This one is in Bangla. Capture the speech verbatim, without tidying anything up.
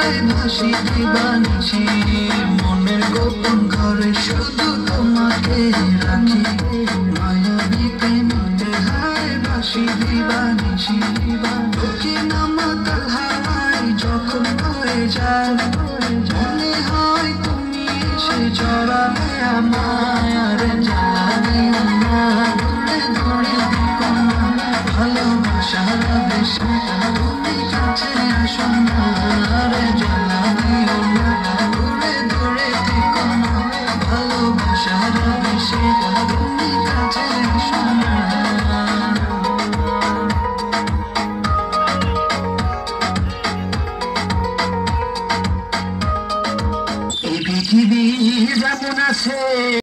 ভাসি দিবানিশি মনের গোপন ঘরে শুধু তোমাকে রাখি মায়াবী প্রেমে হায় ভাসি দিবানিশি দক্ষিণ মাতাল হাওয়ায় যখন বয়ে যায় মনে হয় তুমি এসে জড়ালে আমায় আর জ্বালাবে না ঘুরে ঘুরে দেখো না ভালোবাসার বেশি তুমি কাছে আসো না আর জ্বালাবে না ঘুরে ঘুরে দেখো না ভালোবাসার বেশি তুমি কাছে আসো না। এই পৃথিবী যেমন আছে